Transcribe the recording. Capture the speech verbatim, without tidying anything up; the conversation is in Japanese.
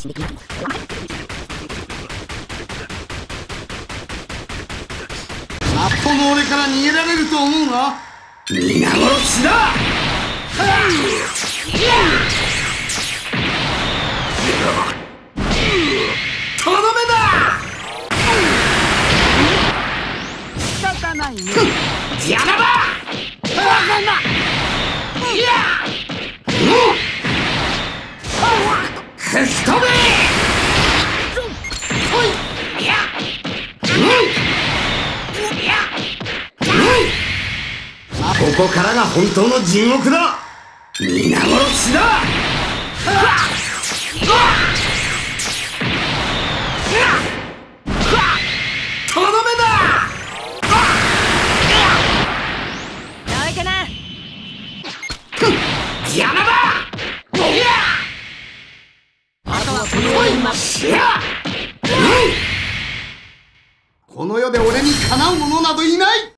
まっとの俺から逃げられると思うな。皆殺しだ。とどめだ。 仕方ないね。 やらば。 バカな。 いや。吹き飛べ。おい。いや。いや。ここからが本当の地獄だ。皆殺しだ。とどめだ。 やいけな。 やらば。 あとはこの俺に任せ。 この世で俺にかなう者などいない。